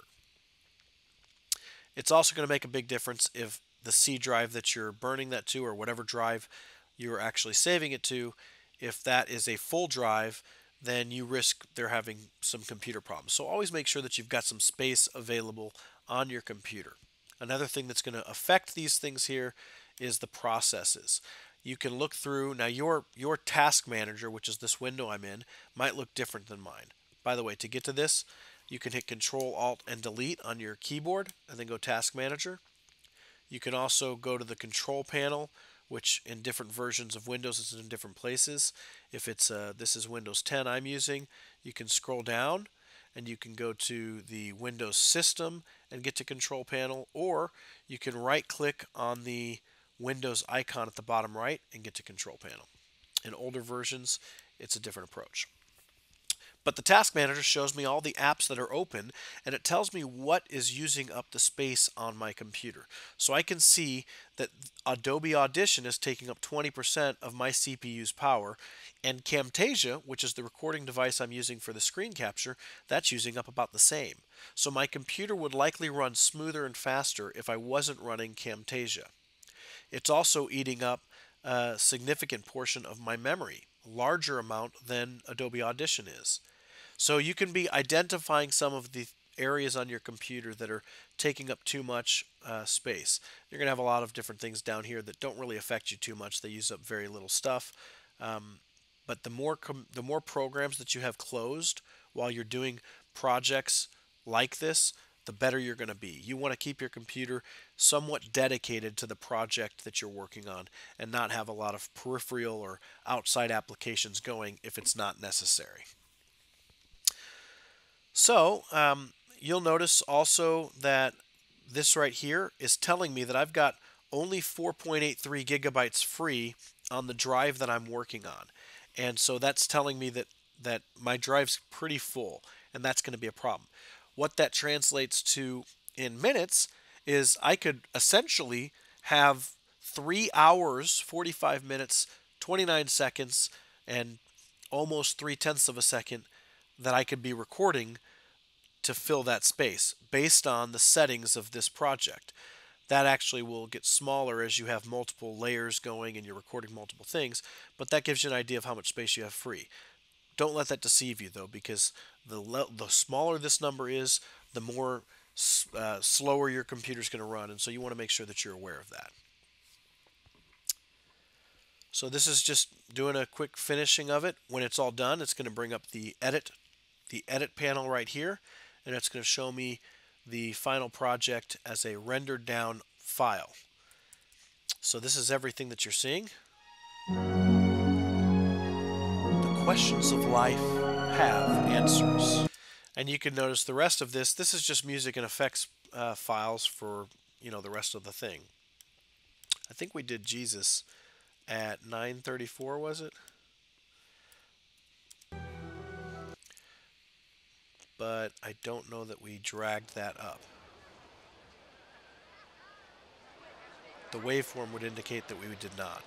It's also going to make a big difference if the C drive that you're burning that to, or whatever drive you're actually saving it to, if that is a full drive, then you risk there having some computer problems. So always make sure that you've got some space available on your computer. Another thing that's going to affect these things here is the processes. You can look through, now your task manager, which is this window I'm in, might look different than mine. By the way, to get to this, you can hit Control Alt and Delete on your keyboard and then go Task Manager. You can also go to the control panel, which in different versions of Windows is in different places. If it's this is Windows 10 I'm using, you can scroll down and you can go to the Windows System and get to Control Panel, or you can right click on the Windows icon at the bottom right and get to Control Panel. In older versions, it's a different approach. But the Task Manager shows me all the apps that are open, and it tells me what is using up the space on my computer. So I can see that Adobe Audition is taking up 20% of my CPU's power, and Camtasia, which is the recording device I'm using for the screen capture, that's using up about the same. So my computer would likely run smoother and faster if I wasn't running Camtasia. It's also eating up a significant portion of my memory, larger amount than Adobe Audition is. So you can be identifying some of the areas on your computer that are taking up too much space. You're going to have a lot of different things down here that don't really affect you too much. They use up very little stuff. But the more programs that you have closed while you're doing projects like this, the better you're going to be. You want to keep your computer somewhat dedicated to the project that you're working on and not have a lot of peripheral or outside applications going if it's not necessary. So you'll notice also that this right here is telling me that I've got only 4.83 gigabytes free on the drive that I'm working on. And so that's telling me that my drive's pretty full, and that's going to be a problem. What that translates to in minutes is I could essentially have 3 hours, 45 minutes, 29 seconds, and almost 0.3 of a second that I could be recording to fill that space based on the settings of this project. That actually will get smaller as you have multiple layers going and you're recording multiple things, but that gives you an idea of how much space you have free. Don't let that deceive you though, because the smaller this number is, the more slower your computer's going to run, and so you want to make sure that you're aware of that. So this is just doing a quick finishing of it. When it's all done, it's going to bring up the edit panel right here, and it's going to show me the final project as a rendered down file. So this is everything that you're seeing. The questions of life have answers. And you can notice the rest of this. This is just music and effects files for, you know, the rest of the thing. I think we did Jesus at 9:34, was it? But I don't know that we dragged that up. The waveform would indicate that we did not.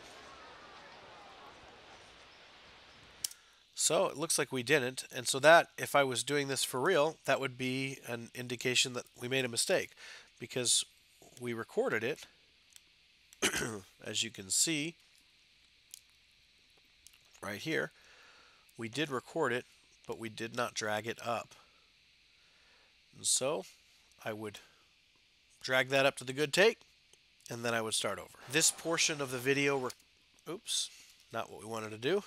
So it looks like we didn't, and so that, if I was doing this for real, that would be an indication that we made a mistake, because we recorded it, as you can see, right here. We did record it, but we did not drag it up. And so I would drag that up to the good take, and then I would start over. This portion of the video, oops, not what we wanted to do.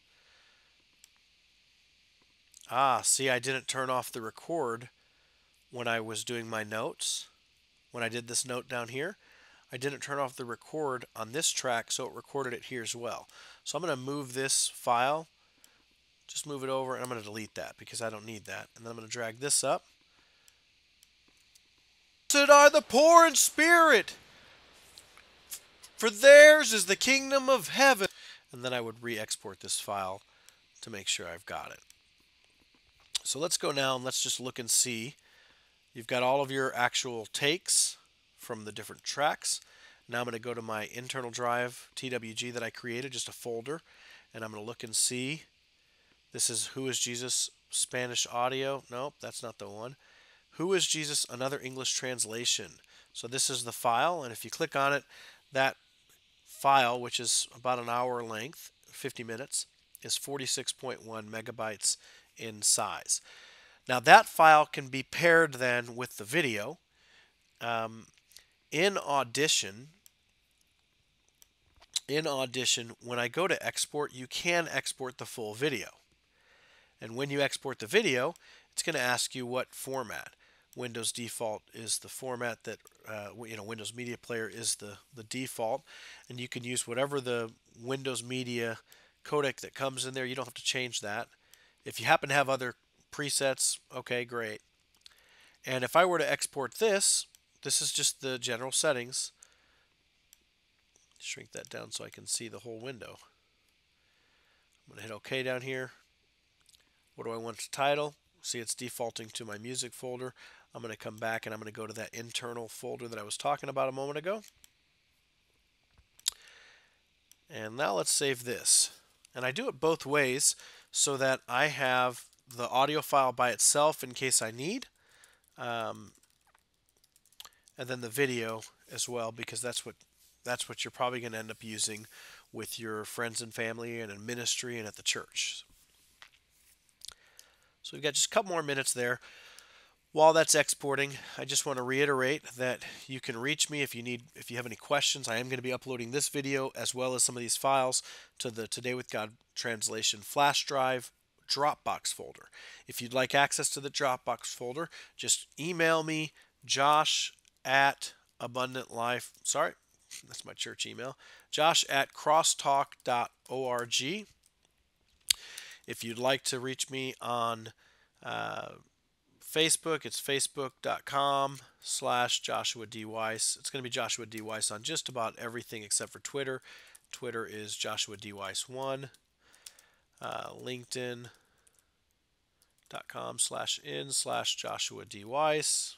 See, I didn't turn off the record when I was doing my notes. When I did this note down here, I didn't turn off the record on this track, so it recorded it here as well. So I'm going to move this file, just move it over, and I'm going to delete that because I don't need that. And then I'm going to drag this up. Blessed are the poor in spirit, for theirs is the kingdom of heaven. And then I would re-export this file to make sure I've got it. So let's go now and let's just look and see. You've got all of your actual takes from the different tracks. Now I'm going to go to my internal drive TWG that I created, just a folder, and I'm going to look and see. This is Who is Jesus Spanish audio. Nope, that's not the one. Who is Jesus, another English translation. So this is the file, and if you click on it, that file, which is about an hour length, 50 minutes, is 46.1 megabytes in size. Now that file can be paired then with the video. In Audition, when I go to export, you can export the full video. And when you export the video, it's going to ask you what format. Windows default is the format that, Windows Media Player is the default. And you can use whatever the Windows Media codec that comes in there. You don't have to change that. If you happen to have other presets, okay, great. And if I were to export this, this is just the general settings. Shrink that down so I can see the whole window. I'm going to hit OK down here. What do I want to title? See, it's defaulting to my music folder. I'm going to come back and I'm going to go to that internal folder that I was talking about a moment ago. And now let's save this. And I do it both ways so that I have the audio file by itself in case I need, and then the video as well, because that's what you're probably going to end up using with your friends and family and in ministry and at the church. So we've got just a couple more minutes there. While that's exporting, I just want to reiterate that you can reach me if you have any questions. I am going to be uploading this video as well as some of these files to the Today with God translation flash drive Dropbox folder. If you'd like access to the Dropbox folder, just email me, Josh@abundantlife. Sorry, that's my church email. Josh@crosstalk.org. If you'd like to reach me on Facebook, it's facebook.com/Joshua D. Weiss. It's going to be Joshua D. Weiss on just about everything except for Twitter. Twitter is Joshua D. Weiss 1. LinkedIn.com/in/Joshua D. Weiss.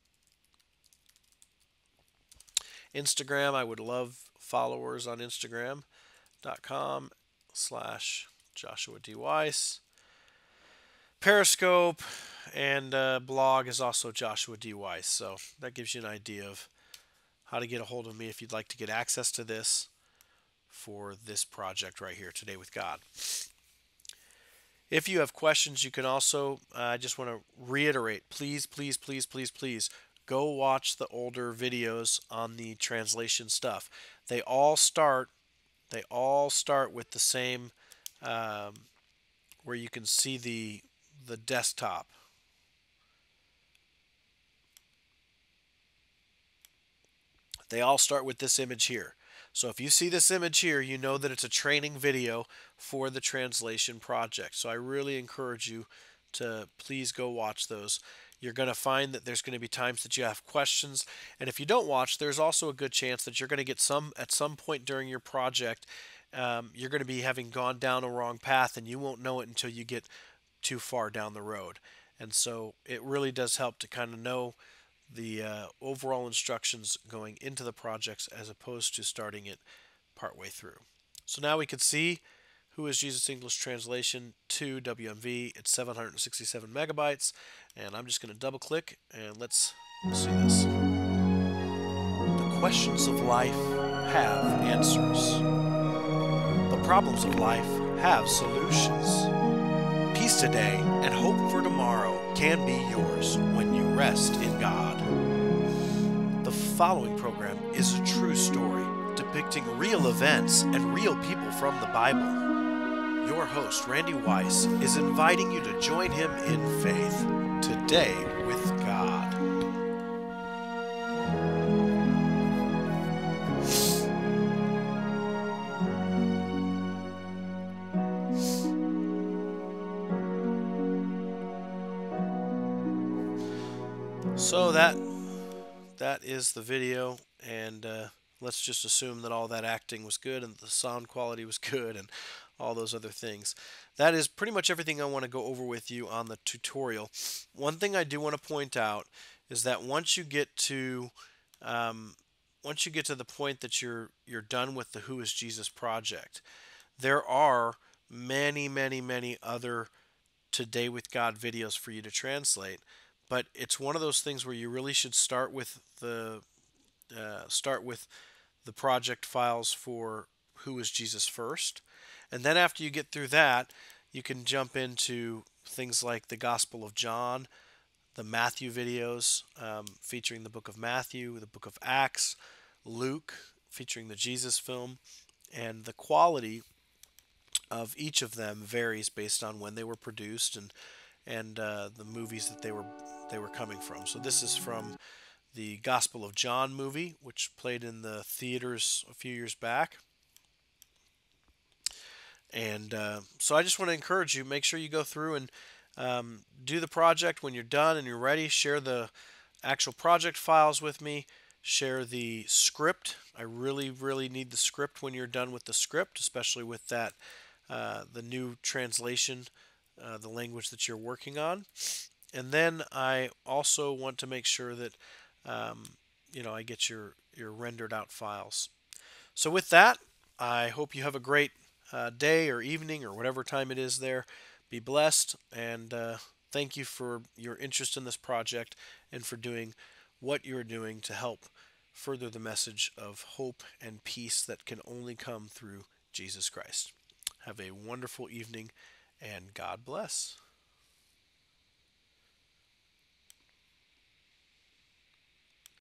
Instagram, I would love followers on Instagram.com/Joshua D. Weiss. Periscope and blog is also Joshua D. Weiss. So that gives you an idea of how to get a hold of me if you'd like to get access to this for this project right here, Today with God. If you have questions, you can also, I just want to reiterate, please, please, please, please, please, go watch the older videos on the translation stuff. They all start with the same, where you can see the desktop. They all start with this image here. So if you see this image here, you know that it's a training video for the translation project. So I really encourage you to please go watch those. You're going to find that there's going to be times that you have questions, and if you don't watch, there's also a good chance that you're going to get at some point during your project, you're going to be having gone down a wrong path, and you won't know it until you get too far down the road. And so it really does help to kind of know the overall instructions going into the projects as opposed to starting it partway through. So now we can see Who is Jesus English Translation to WMV. It's 767 megabytes, and I'm just going to double click and let's see this. The questions of life have answers. The problems of life have solutions. Peace today and hope for tomorrow can be yours when you rest in God. The following program is a true story depicting real events and real people from the Bible. Your host, Randy Weiss, is inviting you to join him in faith today with God. So that is the video, and let's just assume that all that acting was good and the sound quality was good and all those other things. That is pretty much everything I want to go over with you on the tutorial. One thing I do want to point out is that once you get to the point that you're done with the Who is Jesus project, there are many other Today with God videos for you to translate. But it's one of those things where you really should start with the project files for Who is Jesus first, and then after you get through that, you can jump into things like the Gospel of John, the Matthew videos featuring the book of Matthew, the book of Acts, Luke featuring the Jesus film, and the quality of each of them varies based on when they were produced and the movies that they were coming from. So this is from the Gospel of John movie, which played in the theaters a few years back. And so I just want to encourage you, make sure you go through and do the project. When you're done and you're ready, share the actual project files with me. Share the script. I really need the script when you're done with the script, especially with that the new translation, the language that you're working on. And then I also want to make sure that I get your rendered out files. So with that, I hope you have a great day or evening or whatever time it is there. Be blessed, and thank you for your interest in this project and for doing what you're doing to help further the message of hope and peace that can only come through Jesus Christ. Have a wonderful evening, and God bless.